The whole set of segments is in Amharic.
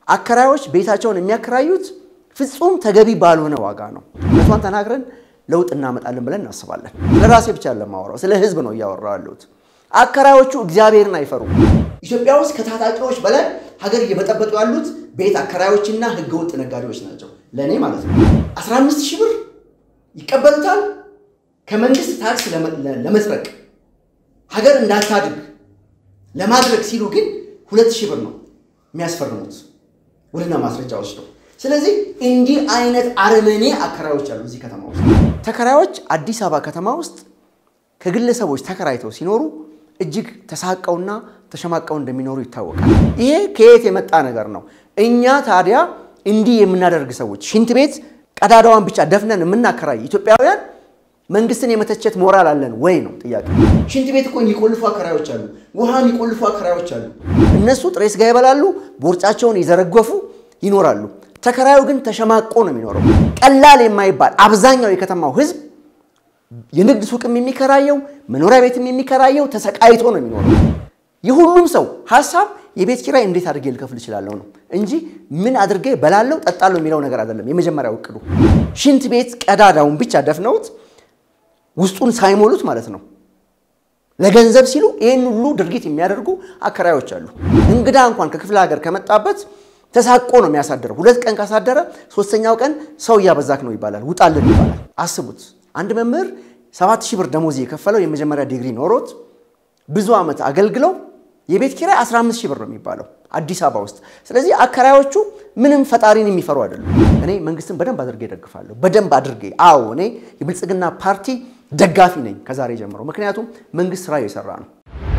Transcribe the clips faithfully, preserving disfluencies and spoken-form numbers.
አከራዮች ቤታቸውን የሚያከራዩት ፍጹም ተገቢ ባልሆነ ዋጋ ነው ለቷን ተናግረን ለውጥ እናመጣለን ብለን እናስባለን ለራሴ ብቻ ለማወራው ስለ ህዝብ ነው ያወራው ያሉት አከራዮቹ እግዚአብሔርን አይፈሩም ኢትዮጵያ ውስጥ ከታጣቂዎች በላይ ሀገር እየበጠበጡ ያሉት ቤት አከራዮችና ህገወጥ ነጋዴዎች ናቸው ለኔ ማለት ነው አስራ አምስት ሺህ ብር ይቀበሉታል ከመንግስት ታክስ ለመስረቅ ሀገር እንዳታድግ ለማድረግ ሲሉ ግን ሁለት ሺህ ብር ነው የሚያስፈርሙት ወለና ማስረጃዎች ነው ስለዚህ እንዲ አይነት አረመኔ አከራዮች አሉ እዚህ ከተማ ውስጥ ተከራዮች አዲስ አበባ ከተማ ውስጥ ከግለሰቦች ተከራይተው ሲኖሩ እጅግ ተሳቀውና ተሸማቀው እንደሚኖሩ ይታወቃል ይሄ ከየት የመጣ ነገር ነው እኛ ታዲያ እንዲ የምናደርግ ሰዎች ሽንት ቤት ቀዳዳዋን ብቻ ደፍነን የምናከራይ ኢትዮጵያውያን መንግስትን የመተቸት ሞራል አለን ወይ ነው ጥያቄ ሽንት ቤት እኮ የሚቆልፉ አከራዮች አሉ ውሃ የሚቆልፉ አከራዮች አሉ እነሱ ጥሬስ ጋር ይበላሉ ቦርጫቸውን ይዘረገፉ ይኖራሉ ተከራዩ ግን ተሸማቆ ነው የሚኖረው ቀላል የማይባል አብዛኛው የከተማው ህዝብ የንግድ ሱቅም የሚከራየው መኖሪያ ቤትም የሚከራየው ተሰቃይቶ ነው የሚኖረው የሁሉም ሰው ሐሳብ የቤት ኪራይ እንዴት አድርጌ ልከፍል ይችላልው ነው እንጂ ምን አድርጌ በላለው ጠጣለው የሚለው ነገር አይደለም የመጀመሪያው እቅዱ ሽንት ቤት ቀዳዳውን ብቻ ደፍነውት ውስጡን ሳይሞሉት ማለት ነው ለገንዘብ ሲሉ ይሄን ሁሉ ድርጊት የሚያደርጉ አከራዮች አሉ እንግዳ እንኳን ከክፍለ ሀገር ከመጣበት ተሳቆ ነው የሚያሳደረው ሁለት ቀን ካሳደረ ሶስተኛው ቀን ሰው ያበዛክ ነው ይባላል ውጣልን ይባላል አስቡት አንድ መምህር ሰባት ሺህ ብር ደሞዝ የከፈለው የመጀመሪያ ዲግሪ ኖሮት ብዙ አመት አገልግለው የቤት ኪራይ አስራ አምስት ሺህ ብር ነው የሚባለው አዲስ አበባ ውስጥ ስለዚህ አከራዮቹ ምንም ፈጣሪን የሚፈሩ አይደሉም እኔ መንግስትን በደንብ አድርጌ ደግፋለሁ በደንብ አድርጌ አዎ እኔ የብልጽግና ፓርቲ ደጋፊ ነኝ ከዛሬ ጀምሮ ምክንያቱም መንግስት ስራ እየሰራ ነው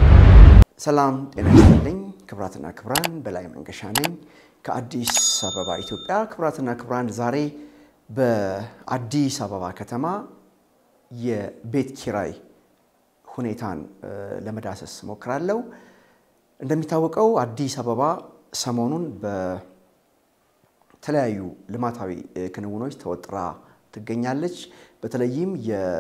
ሰላም ጤና ይስጥልኝ ክብራትና ክብራን በላይ መንገሻ ነኝ ከአዲስ አበባ ኢትዮጵያ ክብራትና ክብራን ዛሬ በአዲስ አበባ ከተማ የቤት ኪራይ ሁኔታን ለመዳሰስ ሞክራለሁ እንደሚታወቀው አዲስ አበባ ሰሞኑን በተለያዩ ልማታዊ ክንውኖች ተወጥራ ትገኛለች በተለይም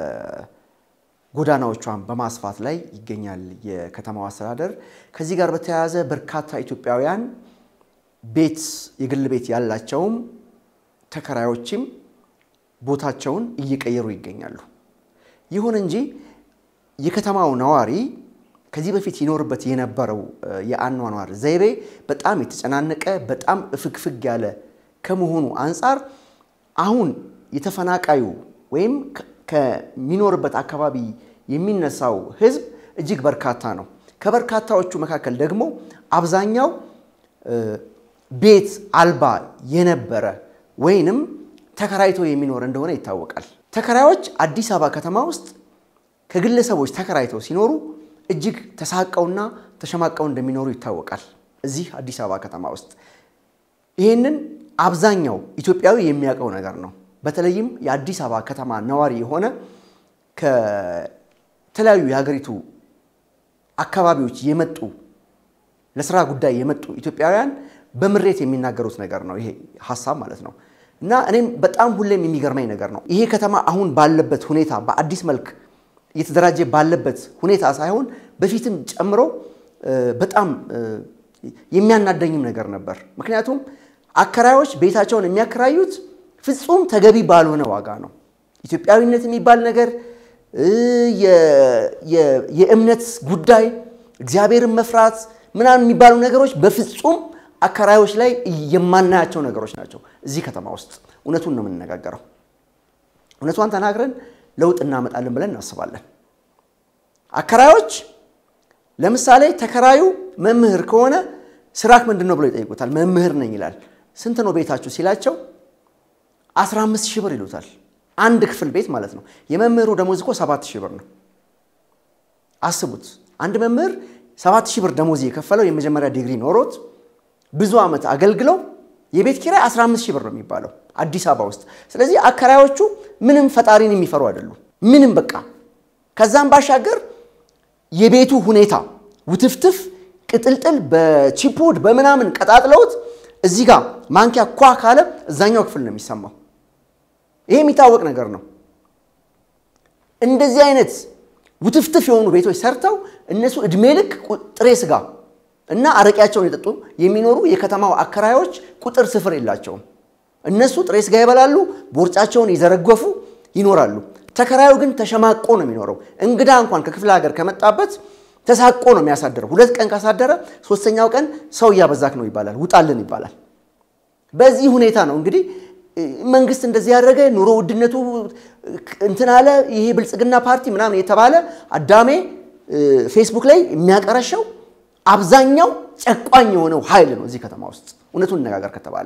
የጎዳናዎቿን በማስፋት ላይ ይገኛል የከተማው አስተዳደር ከዚህ ጋር በተያያዘ በርካታ ኢትዮጵያውያን ቤት የግል ቤት ያላቸውም ተከራዮችም ቦታቸውን እየቀየሩ ይገኛሉ ይሁን እንጂ የከተማው ነዋሪ ከዚህ በፊት ይኖርበት የነበረው የአኗኗር ዘይቤ በጣም የተጨናነቀ በጣም ፍግፍግ ያለ ከመሆኑ አንፃር አሁን የተፈናቃዩ ወይም ከሚኖርበት አካባቢ የሚነሳው ህዝብ እጅግ በርካታ ነው ከበርካታዎቹ መካከል ደግሞ አብዛኛው ቤት አልባ የነበረ ወይንም ተከራይቶ የሚኖር እንደሆነ ይታወቃል ተከራዮች አዲስ አበባ ከተማ ውስጥ ከግለሰቦች ተከራይተው ሲኖሩ እጅግ ተሳቀውና ተሸማቀው እንደሚኖሩ ይታወቃል እዚህ አዲስ አበባ ከተማ ውስጥ ይሄንን አብዛኛው ኢትዮጵያዊ የሚያውቀው ነገር ነው በተለይም የአዲስ አበባ ከተማ ነዋሪ የሆነ ከተለያዩ የሀገሪቱ አካባቢዎች የመጡ ለስራ ጉዳይ የመጡ ኢትዮጵያውያን በመሬት የሚናገሩት ነገር ነው ይሄ ሐሳብ ማለት ነው እና እኔም በጣም ሁሌም የሚገርመኝ ነገር ነው ይሄ ከተማ አሁን ባለበት ሁኔታ በአዲስ መልክ እየተደራጀ ባለበት ሁኔታ ሳይሆን በፊትም ጨምሮ በጣም የሚያናደኝም ነገር ነበር ምክንያቱም አከራዮች ቤታቸውን የሚያከራዩት ፍጹም ተገቢ ባልሆነ ዋጋ ነው ኢትዮጵያዊነት የሚባል ነገር የእምነት ጉዳይ እግዚአብሔርን መፍራት ምናምን የሚባሉ ነገሮች በፍጹም አከራዮች ላይ የማናያቸው ነገሮች ናቸው እዚህ ከተማ ውስጥ እውነቱን ነው የምንነጋገረው እውነቱን ተናግረን ለውጥ እናመጣለን ብለን እናስባለን አከራዮች ለምሳሌ ተከራዩ መምህር ከሆነ ስራክ ምንድነው ብለው ይጠይቁታል መምህር ነኝ ይላል ስንት ነው ቤታችሁ ሲላቸው አስራ አምስት ሺህ ብር ይሉታል አንድ ክፍል ቤት ማለት ነው የመምህሩ ደሞዝ እኮ ሰባት ሺህ ብር ነው አስቡት አንድ መምህር ሰባት ሺህ ብር ደሞዝ የከፈለው የመጀመሪያ ዲግሪ ኖሮት ብዙ አመት አገልግለው የቤት ኪራይ አስራ አምስት ሺህ ብር ነው የሚባለው አዲስ አበባ ውስጥ ስለዚህ አከራዮቹ ምንም ፈጣሪን የሚፈሩ አይደሉም ምንም በቃ ከዛም ባሻገር የቤቱ ሁኔታ ውትፍትፍ ቅጥልጥል በቺፖድ በመናምን ቀጣጥለውት እዚህ ጋር ማንኪያ ኳ ካለ እዛኛው ክፍል ነው የሚሰማው ይሄ የሚታወቅ ነገር ነው እንደዚህ አይነት ውትፍትፍ የሆኑ ቤቶች ሰርተው እነሱ እድሜ ልክ ጥሬ ስጋ እና አረቂያቸውን ይጠጡ የሚኖሩ የከተማው አከራዮች ቁጥር ስፍር የላቸውም እነሱ ጥሬ ስጋ ይበላሉ ቦርጫቸውን ይዘረገፉ ይኖራሉ ተከራዩ ግን ተሸማቆ ነው የሚኖረው እንግዳ እንኳን ከክፍለ ሀገር ከመጣበት ተሳቆ ነው የሚያሳደረው ሁለት ቀን ካሳደረ ሶስተኛው ቀን ሰው ያበዛክ ነው ይባላል ውጣልን ይባላል በዚህ ሁኔታ ነው እንግዲህ መንግስት እንደዚህ ያደረገ ኑሮ ውድነቱ እንትን አለ ይሄ ብልጽግና ፓርቲ ምናምን የተባለ አዳሜ ፌስቡክ ላይ የሚያቀረሸው አብዛኛው ጨቋኝ የሆነው ኃይል ነው እዚህ ከተማ ውስጥ እውነቱን ነጋገር ከተባለ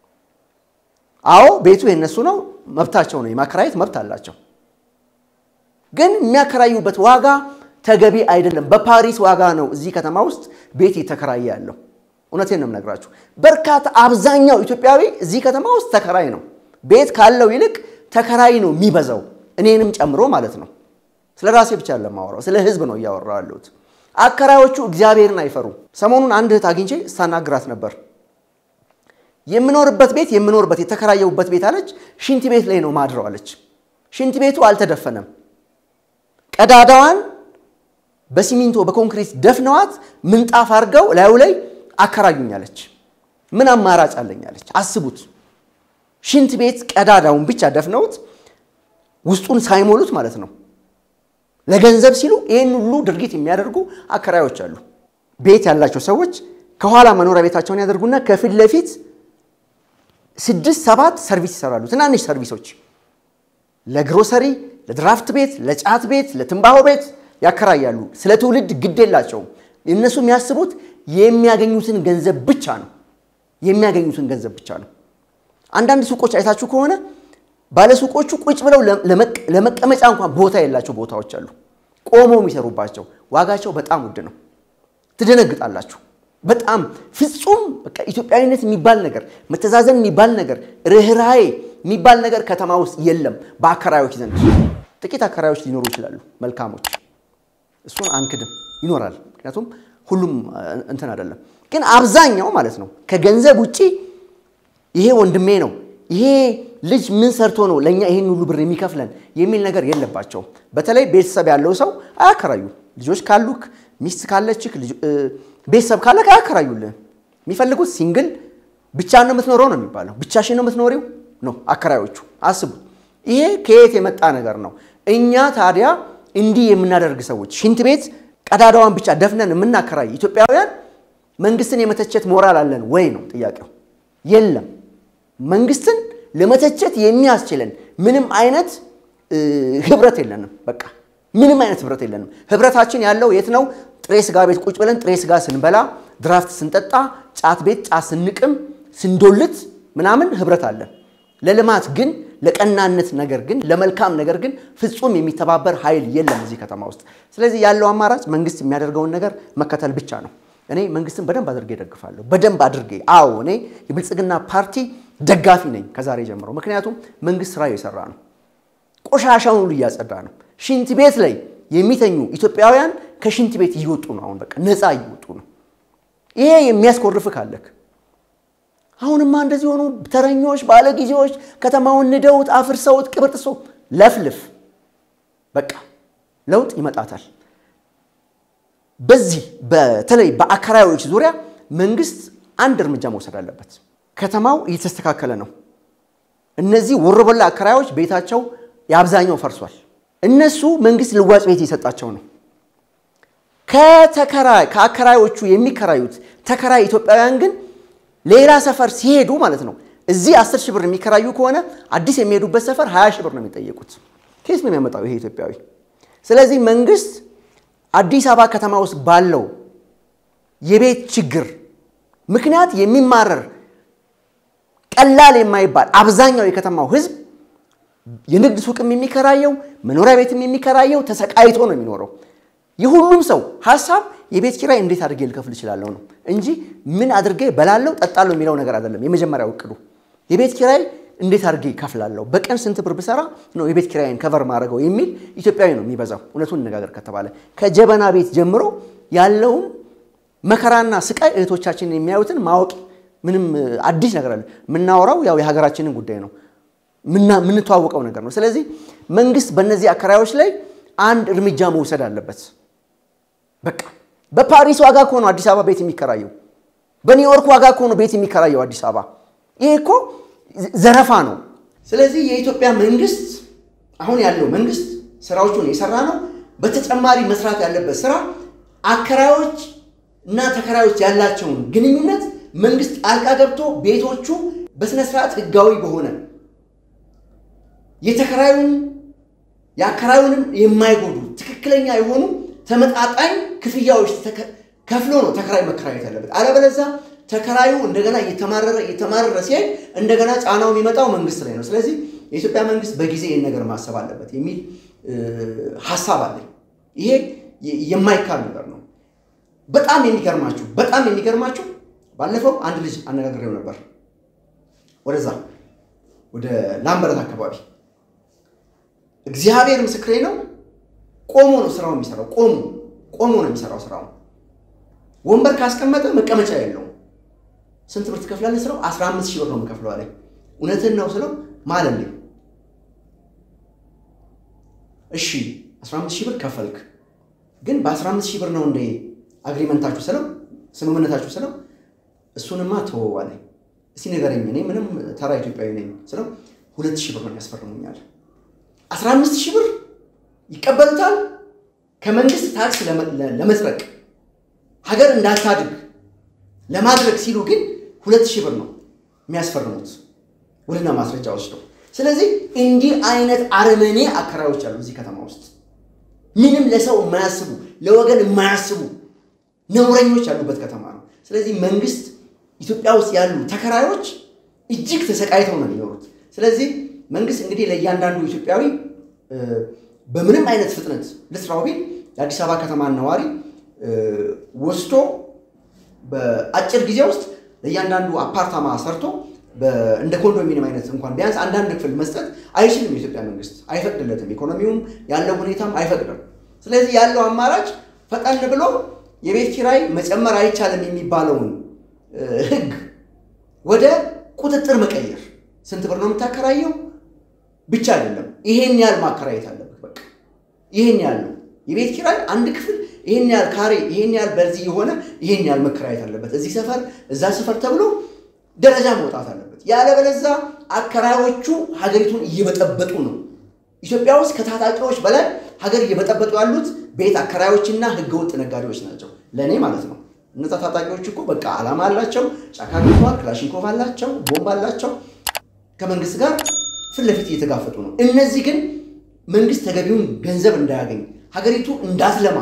አዎ ቤቱ የነሱ ነው መብታቸው ነው የማከራየት መብት አላቸው ግን የሚያከራዩበት ዋጋ ተገቢ አይደለም በፓሪስ ዋጋ ነው እዚህ ከተማ ውስጥ ቤት ይተከራየ ያለው እውነቴን ነው የምነግራችሁ በርካታ አብዛኛው ኢትዮጵያዊ እዚህ ከተማ ውስጥ ተከራይ ነው ቤት ካለው ይልቅ ተከራይ ነው የሚበዛው እኔንም ጨምሮ ማለት ነው ስለራሴ ብቻ ለማወራው ስለ ህዝብ ነው ያወራው ያሉት አከራዮቹ እግዚአብሔርን አይፈሩ ሰሞኑን አንድ እህት አግኝቼ ሳናግራት ነበር የምኖርበት ቤት የምኖርበት የተከራየውበት ቤት አለች ሽንት ቤት ላይ ነው ማድረው አለች ሽንት ቤቱ አልተደፈነም ቀዳዳዋን በሲሚንቶ በኮንክሪት ደፍነዋት ምንጣፍ አርገው ላዩ ላይ አከራዩኛለች ምን አማራጭ አለኛለች አስቡት ሽንት ቤት ቀዳዳውን ብቻ ደፍነውት ውስጡን ሳይሞሉት ማለት ነው ለገንዘብ ሲሉ ይሄን ሁሉ ድርጊት የሚያደርጉ አከራዮች አሉ ቤት ያላቸው ሰዎች ከኋላ መኖሪያ ቤታቸውን ያደርጉና ከፊት ለፊት ስድስት ሰባት ሰርቪስ ይሰራሉ ትናንሽ ሰርቪሶች ለግሮሰሪ ለድራፍት ቤት ለጫት ቤት ለትንባሆ ቤት ያከራያሉ ስለ ትውልድ ግዴላቸው እነሱ የሚያስቡት የሚያገኙትን ገንዘብ ብቻ ነው የሚያገኙትን ገንዘብ ብቻ ነው አንዳንድ ሱቆች አይታችሁ ከሆነ ባለ ሱቆቹ ቁጭ ብለው ለመቀመጫ እንኳን ቦታ የላቸው ቦታዎች አሉ ቆመው የሚሰሩባቸው ዋጋቸው በጣም ውድ ነው ትደነግጣላችሁ በጣም ፍጹም በቃ ኢትዮጵያዊነት የሚባል ነገር መተዛዘን የሚባል ነገር ርህራሄ የሚባል ነገር ከተማ ውስጥ የለም በአከራዮች ዘንድ ጥቂት አከራዮች ሊኖሩ ይችላሉ መልካሞች እሱን አንክድም ይኖራል ምክንያቱም ሁሉም እንትን አይደለም ግን አብዛኛው ማለት ነው ከገንዘብ ውጪ ይሄ ወንድሜ ነው ይሄ ልጅ ምን ሰርቶ ነው ለኛ ይሄን ሁሉ ብር የሚከፍለን የሚል ነገር የለባቸው በተለይ ቤተሰብ ያለው ሰው አከራዩ ልጆች ካሉክ ሚስት ካለችክ ቤተሰብ ካለክ አከራዩልህ የሚፈልጉት ሲንግል ብቻ ነው የምትኖረው ነው የሚባለው ብቻሽን ነው የምትኖሪው ነው አከራዮቹ አስቡ ይሄ ከየት የመጣ ነገር ነው እኛ ታዲያ እንዲህ የምናደርግ ሰዎች ሽንት ቤት ቀዳዳዋን ብቻ ደፍነን የምናከራይ ኢትዮጵያውያን መንግስትን የመተቸት ሞራል አለን ወይ ነው ጥያቄው የለም መንግስትን ለመተቸት የሚያስችለን ምንም አይነት ህብረት የለንም በቃ ምንም አይነት ህብረት የለንም ህብረታችን ያለው የት ነው ጥሬ ስጋ ቤት ቁጭ ብለን ጥሬ ስጋ ስንበላ ድራፍት ስንጠጣ ጫት ቤት ጫት ስንቅም ስንዶልት ምናምን ህብረት አለ ለልማት ግን ለቀናነት ነገር ግን ለመልካም ነገር ግን ፍጹም የሚተባበር ኃይል የለም እዚህ ከተማ ውስጥ ስለዚህ ያለው አማራጭ መንግስት የሚያደርገውን ነገር መከተል ብቻ ነው እኔ መንግስትን በደንብ አድርጌ ደግፋለሁ በደንብ አድርጌ አዎ እኔ የብልጽግና ፓርቲ ደጋፊ ነኝ ከዛሬ ጀምሮ ምክንያቱም መንግስት ስራ እየሰራ ነው ቆሻሻውን ሁሉ እያጸዳ ነው ሽንት ቤት ላይ የሚተኙ ኢትዮጵያውያን ከሽንት ቤት ይወጡ ነው አሁን በቃ ነፃ ይወጡ ነው ይሄ የሚያስቆርፍ ካለክ አሁንማ እንደዚህ ሆኖ ተረኞች ባለጊዜዎች ከተማውን ንደውት አፍርሰውት ቅብርጥሶ ለፍልፍ በቃ ለውጥ ይመጣታል በዚህ በተለይ በአከራዮች ዙሪያ መንግስት አንድ እርምጃ መውሰድ አለበት ከተማው እየተስተካከለ ነው እነዚህ ወረበላ አከራዮች ቤታቸው ያብዛኛው ፈርሷል እነሱ መንግስት ልዋጭ ቤት ይሰጣቸው ነው ከተከራይ ከአከራዮቹ የሚከራዩት ተከራይ ኢትዮጵያውያን ግን ሌላ ሰፈር ሲሄዱ ማለት ነው እዚህ አስር ሺህ ብር የሚከራዩ ከሆነ አዲስ የሚሄዱበት ሰፈር ሃያ ሺህ ብር ነው የሚጠየቁት ከየት ነው የሚያመጣው ይሄ ኢትዮጵያዊ ስለዚህ መንግስት አዲስ አበባ ከተማ ውስጥ ባለው የቤት ችግር ምክንያት የሚማረር ቀላል የማይባል አብዛኛው የከተማው ህዝብ የንግድ ሱቅም የሚከራየው መኖሪያ ቤትም የሚከራየው ተሰቃይቶ ነው የሚኖረው የሁሉም ሰው ሐሳብ የቤት ኪራይ እንዴት አድርጌ ልከፍል ይችላል ነው እንጂ ምን አድርጌ በላለው ጠጣለው የሚለው ነገር አይደለም የመጀመሪያው እቅዱ የቤት ኪራይ እንዴት አድርጌ ከፍላለሁ በቀን ስንት ብር ብሰራ ነው የቤት ኪራይን ከቨር ማድረገው የሚል ኢትዮጵያዊ ነው የሚበዛው እውነቱን ነጋገር ከተባለ ከጀበና ቤት ጀምሮ ያለው መከራና ስቃይ እህቶቻችንን የሚያዩትን ማወቅ ምንም አዲስ ነገር አለ ምናወራው ያው የሀገራችንን ጉዳይ ነው ምን ተዋወቀው ነገር ነው ስለዚህ መንግስት በእነዚህ አከራዮች ላይ አንድ እርምጃ መውሰድ አለበት በቃ በፓሪስ ዋጋ ኮኖ አዲስ አበባ ቤት የሚከራየው በኒውዮርክ ዋጋ ኮኖ ቤት የሚከራየው አዲስ አበባ ይሄ እኮ ዘረፋ ነው ስለዚህ የኢትዮጵያ መንግስት አሁን ያለው መንግስት ስራዎቹን እየሰራ ነው በተጨማሪ መስራት ያለበት ስራ አከራዮች እና ተከራዮች ያላቸው ግንኙነት መንግስት አልቃ ገብቶ ቤቶቹ በስነ ስርዓት ህጋዊ በሆነ የተከራዩን ያከራዩንም የማይጎዱ ትክክለኛ የሆኑ ተመጣጣኝ ክፍያዎች ከፍሎ ነው ተከራይ መከራየት ያለበት አለበለዚያ ተከራዩ እንደገና እየተማረረ እየተማረረ ሲሄድ እንደገና ጫናው የሚመጣው መንግስት ላይ ነው ስለዚህ የኢትዮጵያ መንግስት በጊዜ ይሄን ነገር ማሰብ አለበት የሚል ሐሳብ አለ ይሄ የማይካድ ነገር ነው በጣም የሚገርማችሁ በጣም የሚገርማችሁ ባለፈው አንድ ልጅ አነጋግሬው ነበር ወደዛ ወደ ላምበረት አካባቢ እግዚአብሔር ምስክሬ ነው ቆሞ ነው ስራው የሚሰራው ቆሞ ቆሞ ነው የሚሰራው ስራው ወንበር ካስቀመጠ መቀመጫ የለውም ስንት ብር ትከፍላለህ ስለው አስራ አምስት ሺህ ብር ነው የምከፍለው አለኝ እውነትን ነው ስለው ማለልኝ እሺ አስራ አምስት ሺህ ብር ከፈልክ ግን በ15 ሺህ ብር ነው እንደ አግሪመንታችሁ ስለው ስምምነታችሁ ስለው እሱንማ ተወዋለኝ እስቲ ንገረኝ እኔ ምንም ተራ ኢትዮጵያዊ ነኝ ስለው ሁለት ሺህ ብር ነው ያስፈርሙኛል አስራ አምስት ሺህ ብር ይቀበሉታል ከመንግስት ታክስ ለመስረቅ ሀገር እንዳታድግ ለማድረግ ሲሉ ግን ሁለት ሺህ ብር ነው የሚያስፈርሙት ወለና ማስረጃ ወስደው ስለዚህ እንዲህ አይነት አረመኔ አከራዮች አሉ እዚህ ከተማ ውስጥ ምንም ለሰው የማያስቡ ለወገን የማያስቡ ነውረኞች ያሉበት ከተማ ነው ስለዚህ መንግስት ኢትዮጵያ ውስጥ ያሉ ተከራዮች እጅግ ተሰቃይተው ነው የሚኖሩት ስለዚህ መንግስት እንግዲህ ለእያንዳንዱ ኢትዮጵያዊ በምንም አይነት ፍጥነት ለስራው ቢል የአዲስ አበባ ከተማ ነዋሪ ወስቶ በአጭር ጊዜ ውስጥ ለእያንዳንዱ አፓርታማ ሰርቶ እንደ ኮንዶሚኒየም አይነት እንኳን ቢያንስ አንዳንድ ክፍል መስጠት አይችልም የኢትዮጵያ መንግስት አይፈቅድለትም ኢኮኖሚውም ያለው ሁኔታም አይፈቅድም ስለዚህ ያለው አማራጭ ፈጣን ብሎ የቤት ኪራይ መጨመር አይቻልም የሚባለውን ህግ ወደ ቁጥጥር መቀየር ስንት ብር ነው የምታከራየው ብቻ አይደለም ይሄን ያህል ማከራየት አለበት በቃ ይሄን ያህል የቤት ኪራይ አንድ ክፍል ይሄን ያህል ካሬ ይሄን ያህል በዚህ የሆነ ይሄን ያህል መከራየት አለበት እዚህ ሰፈር እዛ ሰፈር ተብሎ ደረጃ መውጣት አለበት ያለበለዚያ አከራዮቹ ሀገሪቱን እየበጠበጡ ነው ኢትዮጵያ ውስጥ ከታጣቂዎች በላይ ሀገር እየበጠበጡ ያሉት ቤት አከራዮችና ህገወጥ ነጋዴዎች ናቸው ለኔ ማለት ነው እነዛ ታጣቂዎች እኮ በቃ አላማ አላቸው ጫካ ገብተዋል ክላሽንኮቭ አላቸው ቦምብ አላቸው ከመንግስት ጋር ፍለፊት እየተጋፈጡ ነው እነዚህ ግን መንግስት ተገቢውን ገንዘብ እንዳያገኝ ሀገሪቱ እንዳትለማ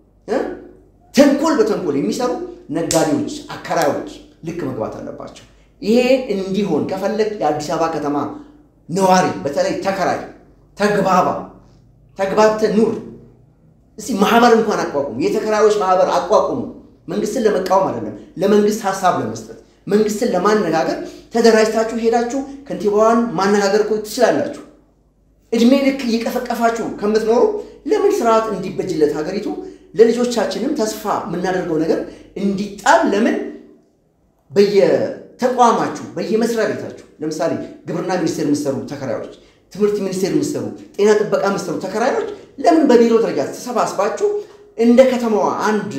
ተንኮል በተንኮል የሚሰሩ ነጋዴዎች አከራዮች ልክ መግባት አለባቸው ይሄ እንዲሆን ከፈለክ የአዲስ አበባ ከተማ ነዋሪ በተለይ ተከራይ ተግባባ ተግባብተ ኑር እስቲ ማህበር እንኳን አቋቁሙ የተከራዮች ማህበር አቋቁሙ መንግስትን ለመቃወም አይደለም ለመንግስት ሐሳብ ለመስጠት መንግስትን ለማነጋገር ተደራጅታችሁ ሄዳችሁ ከንቲባዋን ማነጋገር እኮ ትችላላችሁ እድሜ ልክ እየቀፈቀፋችሁ ከምትኖሩ ለምን ስርዓት እንዲበጅለት ሀገሪቱ ለልጆቻችንም ተስፋ የምናደርገው ነገር እንዲጣል ለምን በየተቋማችሁ በየመስሪያ ቤታችሁ ለምሳሌ ግብርና ሚኒስቴር ምስተሩ ተከራዮች ትምህርት ሚኒስቴር ምስተሩ ጤና ጥበቃ ምስተሩ ተከራዮች ለምን በቢሮ ደረጃ ተሰባስባችሁ እንደ ከተማዋ አንድ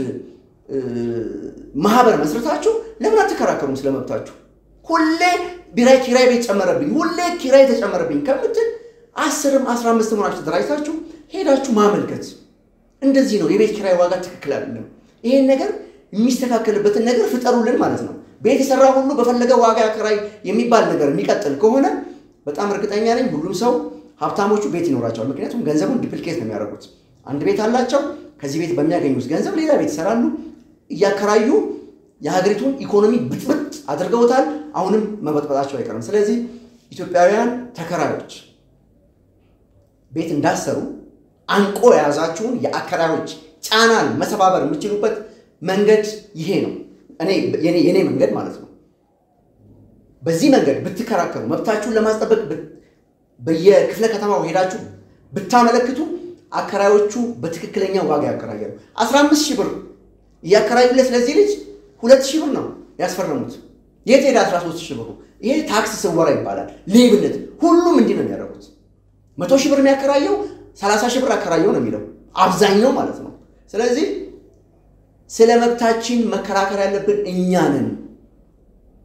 ማህበር መስርታችሁ ለምን አትከራከሩም ስለመብታችሁ ሁሌ ቢራይ ኪራይ ቤት ጨመረብኝ ሁሌ ኪራይ ተጨመረብኝ ከምትል አስርም አስራ አምስትም ሆናችሁ ተደራጅታችሁ ሄዳችሁ ማመልከት እንደዚህ ነው የቤት ኪራይ ዋጋ ትክክል አይደለም ይሄን ነገር የሚስተካከልበትን ነገር ፍጠሩልን ማለት ነው ቤት የሰራ ሁሉ በፈለገው ዋጋ ያከራይ የሚባል ነገር የሚቀጥል ከሆነ በጣም እርግጠኛ ነኝ ሁሉም ሰው ሀብታሞቹ ቤት ይኖራቸዋል ምክንያቱም ገንዘቡን ዲፕሊኬት ነው የሚያደርጉት አንድ ቤት አላቸው ከዚህ ቤት በሚያገኙት ገንዘብ ሌላ ቤት ይሰራሉ ያከራዩ የሀገሪቱን ኢኮኖሚ ብጥብጥ አድርገውታል አሁንም መበጥበጣቸው አይቀርም ስለዚህ ኢትዮጵያውያን ተከራዮች ቤት እንዳሰሩ አንቆ ያዛችሁን የአከራዮች ጫናን መሰባበር የምትችሉበት መንገድ ይሄ ነው እኔ የኔ የኔ መንገድ ማለት ነው በዚህ መንገድ ብትከራከሩ መብታችሁን ለማስጠበቅ በየክፍለ ከተማው ሄዳችሁ ብታመለክቱ አከራዮቹ በትክክለኛ ዋጋ ያከራያሉ አስራ አምስት ሺህ ብር ያከራዩለት ለዚህ ልጅ ሁለት ሺህ ብር ነው ያስፈረሙት የት ሄዳ አስራ ሶስት ሺህ ብር ይሄ ታክስ ስወራ ይባላል ሌብነት ሁሉም እንዲህ ነው የሚያደርጉት መቶ ሺህ ብር የሚያከራየው ሰላሳ ሺህ ብር አከራየው ነው የሚለው አብዛኛው ማለት ነው ስለዚህ ስለመብታችን መከራከር ያለብን እኛ ነን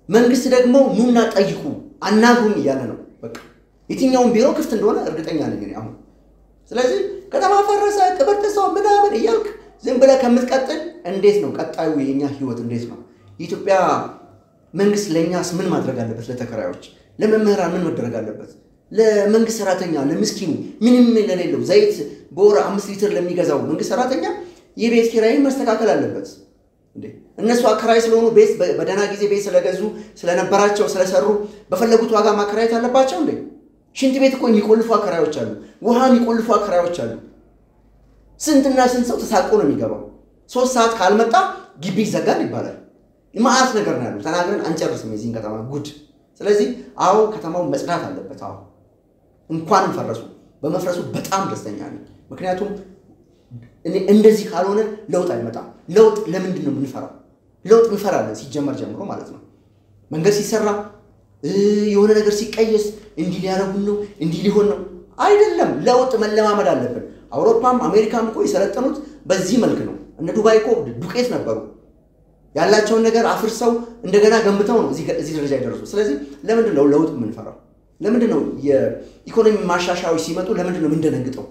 መንግስት ደግሞ ኑና ጠይቁ አናግሩን እያለ ነው በቃ የትኛውን ቢሮ ክፍት እንደሆነ እርግጠኛ ነኝ እኔ አሁን ስለዚህ ከተማ ፈረሰ ቅብር ተሰው ምናምን እያልክ ዝም ብለህ ከምትቀጥል እንዴት ነው ቀጣዩ የኛ ህይወት እንዴት ነው ኢትዮጵያ መንግስት ለኛስ ምን ማድረግ አለበት ለተከራዮች ለመምህራን ምን ማድረግ አለበት ለመንግስት ሰራተኛ ለምስኪኑ ምንም ለሌለው ዘይት በወር አምስት ሊትር ለሚገዛው መንግስት ሰራተኛ የቤት ኪራይ መስተካከል አለበት እንዴ እነሱ አከራይ ስለሆኑ ቤት በደና ጊዜ ቤት ስለገዙ ስለነበራቸው ስለሰሩ በፈለጉት ዋጋ ማከራየት አለባቸው እንዴ ሽንት ቤት እኮ የሚቆልፉ አከራዮች አሉ ውሃ የሚቆልፉ አከራዮች አሉ ስንትና ስንት ሰው ተሳቆ ነው የሚገባው ሶስት ሰዓት ካልመጣ ግቢ ይዘጋል ይባላል ማአት ነገር ነው ያለው ተናግረን አንጨርስም የዚህን ከተማ ጉድ ስለዚህ አው ከተማው መጽዳት አለበት አው እንኳን ፈረሱ በመፍረሱ በጣም ደስተኛ ነኝ ምክንያቱም እኔ እንደዚህ ካልሆነ ለውጥ አይመጣም ለውጥ ለምንድን ነው የምንፈራው ለውጥ እንፈራለን ሲጀመር ጀምሮ ማለት ነው መንገድ ሲሰራ የሆነ ነገር ሲቀየስ እንዲ ሊያረጉን ነው እንዲ ሊሆን ነው አይደለም ለውጥ መለማመድ አለብን አውሮፓም አሜሪካም እኮ ይሰለጠኑት በዚህ መልኩ ነው እነ ዱባይ እኮ ዱቄት ነበሩ ያላቸው ነገር አፍርሰው እንደገና ገንብተው ነው እዚህ እዚህ ደረጃ ያደረሱት ስለዚህ ለምንድን ነው ለውጥ የምንፈራው ለምንድን ነው የኢኮኖሚ ማሻሻያዎች ሲመጡ ለምንድን ነው የምንደነግጠው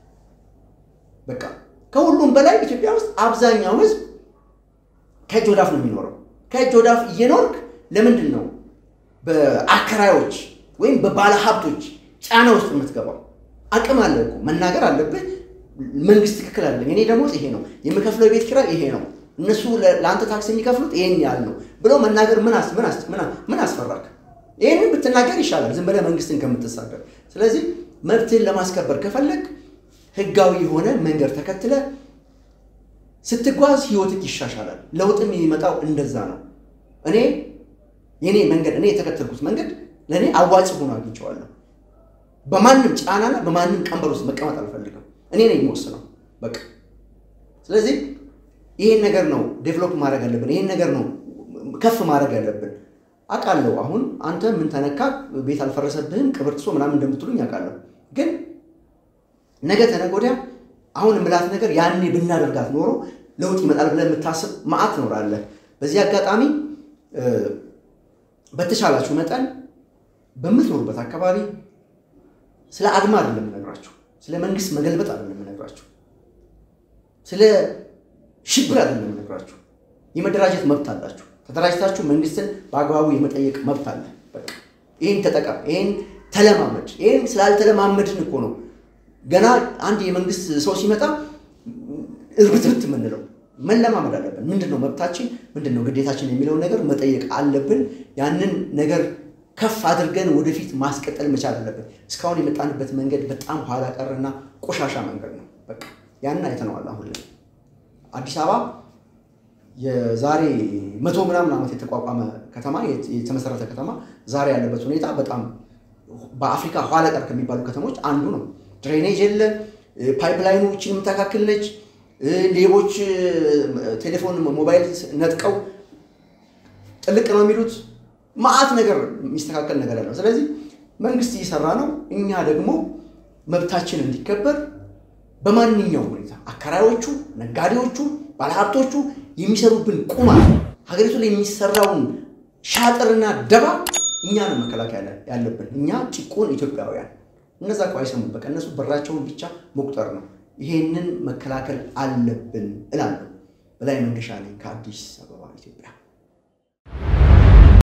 በቃ ከሁሉም በላይ ኢትዮጵያ ውስጥ አብዛኛው ህዝብ ከእጅ ወዳፍ ነው የሚኖረው ከእጅ ወዳፍ እየኖርክ ለምንድን ነው በአከራዮች ወይም በባለ ሀብቶች ጫና ውስጥ የምትገባው አቅም አለ እኮ መናገር አለበት መንግስት ትክክል አይደለም እኔ ደግሞ ይሄ ነው የምከፍለው ቤት ኪራይ ይሄ ነው እነሱ ለአንተ ታክስ የሚከፍሉት ይሄን ያህል ነው ብሎ መናገር ምን አስ ምን አስ ምን አስፈራክ ይሄንን ብትናገር ይሻላል ዝም ብለህ መንግስትን ከምትሳደብ ስለዚህ መብትህን ለማስከበር ከፈለክ ህጋዊ የሆነ መንገድ ተከትለ ስትጓዝ ህይወትክ ይሻሻላል ለውጥም የሚመጣው እንደዛ ነው እኔ የኔ መንገድ እኔ የተከተልኩት መንገድ ለኔ አዋጭ ሆኖ አግኝቼዋለሁ በማንንም ጫናና በማንንም ቀንበር ውስጥ መቀመጥ አልፈልግም እኔ ነኝ የምወስነው በቃ ስለዚህ ይሄን ነገር ነው ዴቨሎፕ ማድረግ አለብን ይሄን ነገር ነው ከፍ ማድረግ አለብን አቃለው አሁን አንተ ምን ተነካ ቤት አልፈረሰብህም ቅብርጥሶ ምናምን እንደምትሉኝ አቃለው ግን ነገ ተነጎዳ አሁን ምላት ነገር ያኔ ብናደርጋት ኖሮ ለውጥ ይመጣል ብለን የምታስብ ማአት ኖራለ በዚህ አጋጣሚ በተሻላችሁ መጠን በመትኖርበት አካባቢ ስለ አድማ አይደለም ነግራችሁ ስለ መንግስት መገልበጥ አይደለም ነግራችሁ ስለ ሽብር አይደለም ነግራችሁ የመደራጀት መብት አላችሁ ተደራጅታችሁ መንግስትን በአግባቡ የመጠየቅ መብት አለ በቃ ይሄን ተጠቀም ይሄን ተለማመድ ይሄን ስላልተለማመድን እኮ ነው ገና አንድ የመንግስት ሰው ሲመጣ እርብትብት ምንለው መለማመድ አለብን ምንድነው መብታችን ምንድነው ግዴታችን የሚለው ነገር መጠየቅ አለብን ያንን ነገር ከፍ አድርገን ወደፊት ማስቀጠል መቻል አለብን እስካሁን የመጣንበት መንገድ በጣም ኋላ ቀርና ቆሻሻ መንገድ ነው በቃ ያንን አይተነዋል አሁን አዲስ አበባ የዛሬ መቶ ምናምን ዓመት የተቋቋመ ከተማ የተመሰረተ ከተማ ዛሬ ያለበት ሁኔታ በጣም በአፍሪካ ኋላ ቀር ከሚባሉ ከተሞች አንዱ ነው ድሬኔጅ የለ ፓይፕላይኖችን መተካከለች ሌቦች ቴሌፎን ሞባይል ነጥቀው ጥልቅ ነው የሚሉት ማአት ነገር የሚስተካከል ነገር ያለው ስለዚህ መንግስት እየሰራ ነው እኛ ደግሞ መብታችን እንዲከበር በማንኛውም ሁኔታ አከራዮቹ ነጋዴዎቹ ባለሀብቶቹ የሚሰሩብን ቁማር ሀገሪቱ ላይ የሚሰራውን ሻጥርና ደባ እኛ ነው መከላከያ ያለብን እኛ ጭቁን ኢትዮጵያውያን እነዛ ቋይሰሙ በቃ እነሱ በራቸውን ብቻ መቁጠር ነው ይሄንን መከላከል አለብን እላለሁ በላይ መንገሻ ነኝ ከአዲስ አበባ ኢትዮጵያ